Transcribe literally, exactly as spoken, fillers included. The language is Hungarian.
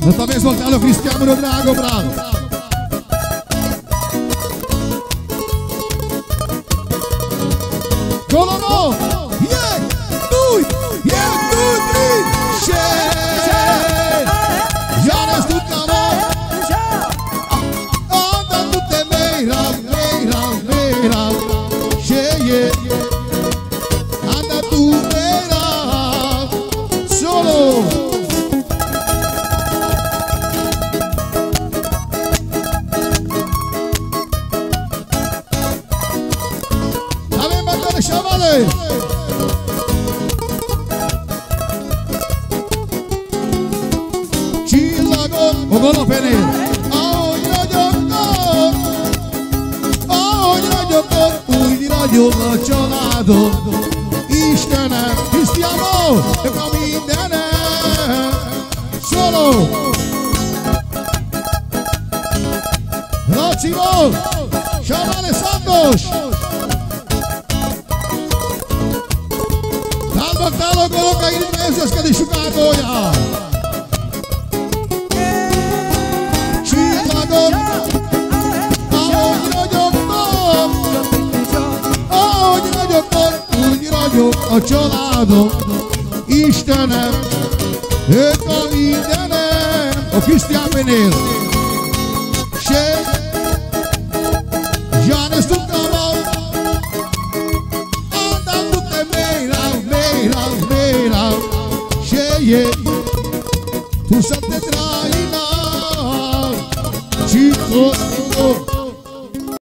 No to bezvoltalo Cristiano Drago, bravo. Colombo, yeah, due, yeah, due, three, share. Janes tutamo, onda tutte meira, meira, meira, share, yeah. Anda tu meira, solo. Chavales, csillagot, ogolopénél, ahogy ragyogtok, ahogy ragyogtok, úgy ragyog a családod. Istenem, Cristiano, a mindenem, solo. Lacival, Chavales Santos. Tálok a lokaid nézőskedésük átolja. Csillagok, ahogy ragyogtok, ahogy ragyogtok, úgy ragyog a családom. Istenem, ők a mindenem, a Cristiano Pénél. Se, Janes Tutamo. Yeah, tu satte traina, chico,